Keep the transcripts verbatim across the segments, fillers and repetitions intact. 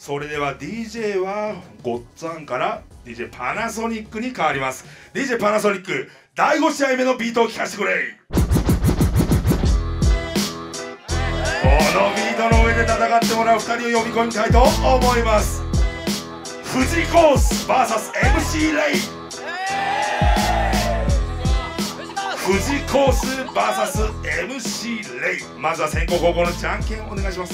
それでは ディージェー はごっつぁんから ディージェー パナソニックに変わります。 ディージェー パナソニックだいご試合目のビートを聴かせてくれ。このビートの上で戦ってもらうふたりを呼び込みたいと思います。富士コース ブイエスエムシー レイ。富士コース ブイエスエムシー レイ。まずは先攻後攻のじゃんけんお願いします。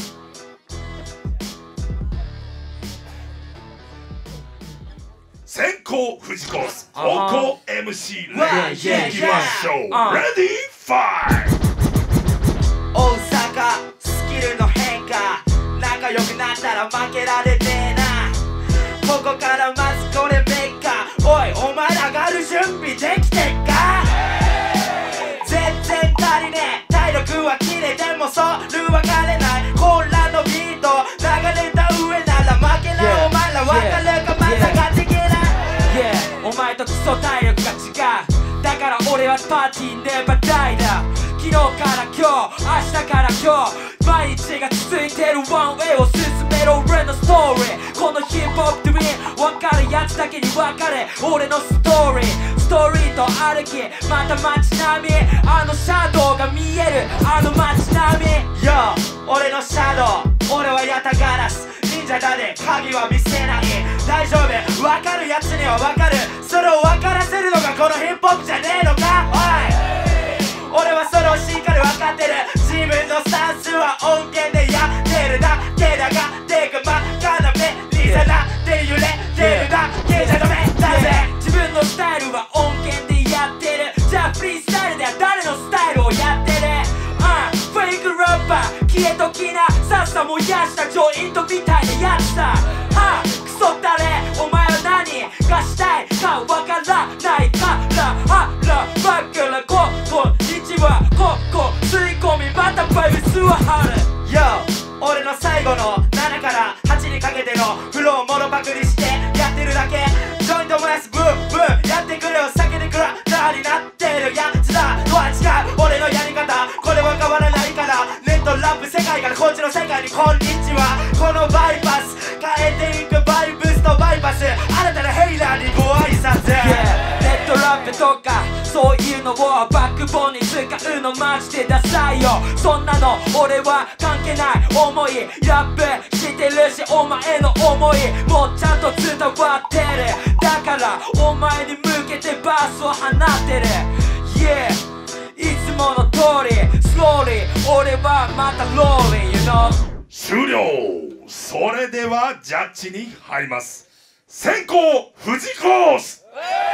先攻富士コース、後攻 エムシー レイ。いきましょう。レディーファイト。 大阪スキルの変化、仲良くなったら負けられねえな。ここからまずこれメッカ。おいお前らがる準備できてっか。全然足りねえ、体力は切れてもソウル分かれない。混乱のビート流れた上なら負けない。お前ら分かるかまだ勝ちきれない。お前とクソ体力が違う。だから俺はパーティーネバダイだ。昨日から今日、明日から今日、毎日が続いてるワンウェイを進める俺のストーリー。このヒップホップドリーム、分かるやつだけに分かれ俺のストーリー。ストーリーと歩き、また街並み、あのシャドウが見えるあの街並み。Yo、俺のシャドウ、俺はヤタガラス忍者だで鍵は見せない。大丈夫、分かるやつには分かる。それを分からせるのがこのヒップホップじゃねえのか。おい、俺はそれをしっかり分かってる。自分のスタンスは音源でやってるだけだが、てか真っ赤な目にさらって揺れてるだけじゃダメだぜ。自分のスタイルは音源でやってる。じゃあフリースタイルでは誰のスタイルをやってる。ああ、フェイクラッパー消えときな。さっさ燃やしたジョイントみたいなやつさ。はあ、クソったれ、お前は何がしたいかわからないからはらばっからここにちはここ吸い込みまたバイブスははる。Yo、俺の最後のななからはちにかけてのフローもろパクリしてやってるだけ。ジョイント燃やすブーブーやってくれよ。避けてくらなになってるやつだとは違う俺のやり方。これは変わらないからネットラップ世界からこっちの世界にこんにちは。このバイパス変えていくバイブスとバイパス、新たなヘイラーにご挨拶。yeah、ネットラップとかそういうのをバックボーンに使うのマジでダサいよ。そんなの俺は関係ない。思いラップしてるしお前の思いもちゃんと伝わってる。だからお前に向けてバースを放ってる。Yeah、いつもの通りスローリー俺はまたローリー you know。 終了。それではジャッジに入ります。先攻富士コース、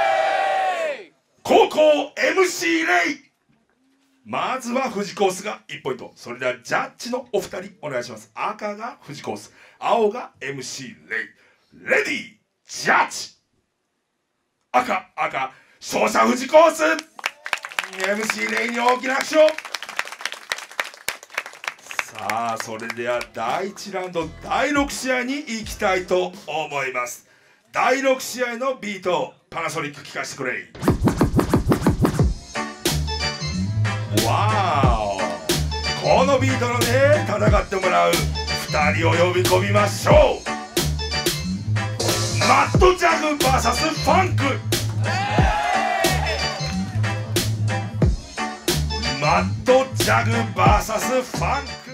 後攻 エムシー レイ。まずは富士コースがいちポイント。それではジャッジのお二人お願いします。赤が富士コース、青が エムシー レイ。レディージャッジ。赤赤勝者富士コース。 エムシー レイに大きな拍手を。さあそれではだいいちラウンドだいろく試合に行きたいと思います。だいろく試合のビートパナソニック聞かせてくれ。わーお、このビートのね戦ってもらうふたりを呼び込みましょう。マッドジャグ ブイエス ファンク。マッドジャグ ブイエス ファンク。